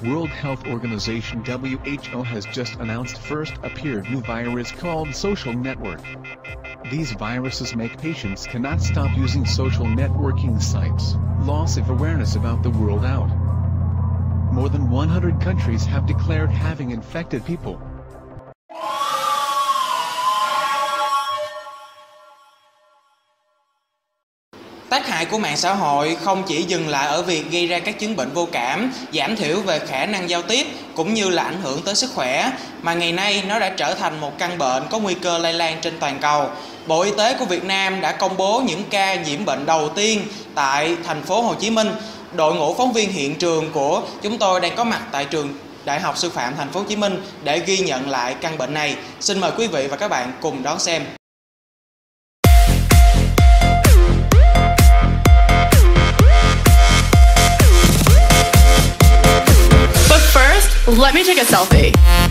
World Health Organization (WHO) has just announced first appeared new virus called social network. These viruses make patients cannot stop using social networking sites, loss of awareness about the world out. More than 100 countries have declared having infected people. Tác hại của mạng xã hội không chỉ dừng lại ở việc gây ra các chứng bệnh vô cảm, giảm thiểu về khả năng giao tiếp cũng như là ảnh hưởng tới sức khỏe, mà ngày nay nó đã trở thành một căn bệnh có nguy cơ lây lan trên toàn cầu. Bộ Y tế của Việt Nam đã công bố những ca nhiễm bệnh đầu tiên tại thành phố Hồ Chí Minh. Đội ngũ phóng viên hiện trường của chúng tôi đang có mặt tại trường Đại học Sư phạm Thành phố Hồ Chí Minh để ghi nhận lại căn bệnh này. Xin mời quý vị và các bạn cùng đón xem. Let me take a selfie.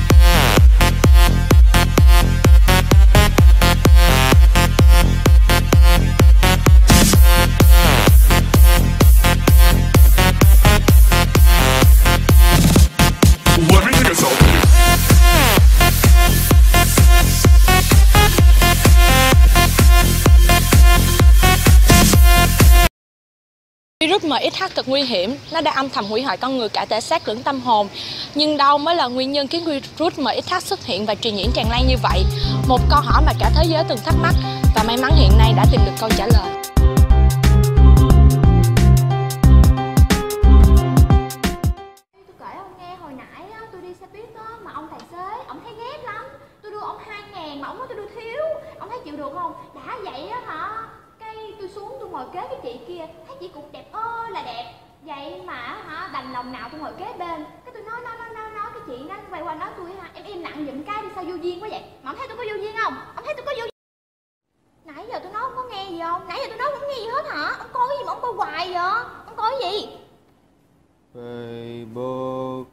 Let me take a selfie. Virus MXH cực nguy hiểm, nó đã âm thầm hủy hoại con người cả thể xác lẫn tâm hồn. Nhưng đâu mới là nguyên nhân khiến virus MXH xuất hiện và truyền nhiễm tràn lan như vậy? Một câu hỏi mà cả thế giới từng thắc mắc và may mắn hiện nay đã tìm được câu trả lời. Tôi kể ông nghe hồi nãy tôi đi xe buýt mà ông tài xế, ông thấy ghét lắm. Tôi đưa ông 2.000 mà ông nói tôi đưa thiếu. Ông thấy chịu được không? Đã vậy á hả? Tôi xuống tôi ngồi kế cái chị kia, thấy chị cũng đẹp ơi là đẹp. Vậy mà hả, đành lòng nào tôi ngồi kế bên. Cái tôi nói cái chị nó quay qua nói tôi hả, em im lặng giùm cái đi, sao vô duyên quá vậy? Mà ông thấy tôi có vô duyên không? Ông thấy tôi có vô duyên? Nãy giờ tôi nói ông có nghe gì không? Nãy giờ tôi nói không nghe gì hết hả? Ông coi cái gì mà ông coi hoài vậy? Ông coi cái gì? Facebook.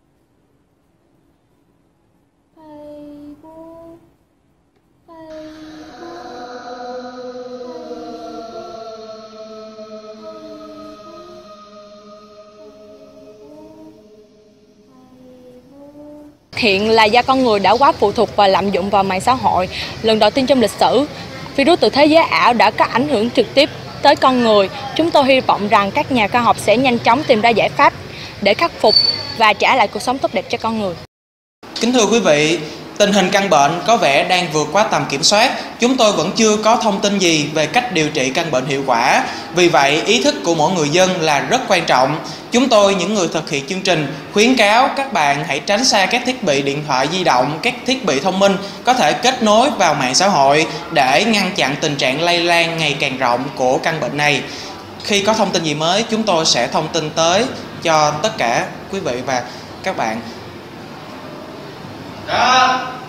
Hiện là do con người đã quá phụ thuộc và lạm dụng vào mạng xã hội. Lần đầu tiên trong lịch sử, virus từ thế giới ảo đã có ảnh hưởng trực tiếp tới con người. Chúng tôi hy vọng rằng các nhà khoa học sẽ nhanh chóng tìm ra giải pháp để khắc phục và trả lại cuộc sống tốt đẹp cho con người. Kính thưa quý vị, tình hình căn bệnh có vẻ đang vượt quá tầm kiểm soát. Chúng tôi vẫn chưa có thông tin gì về cách điều trị căn bệnh hiệu quả. Vì vậy, ý thức của mỗi người dân là rất quan trọng. Chúng tôi, những người thực hiện chương trình, khuyến cáo các bạn hãy tránh xa các thiết bị điện thoại di động, các thiết bị thông minh có thể kết nối vào mạng xã hội để ngăn chặn tình trạng lây lan ngày càng rộng của căn bệnh này. Khi có thông tin gì mới, chúng tôi sẽ thông tin tới cho tất cả quý vị và các bạn.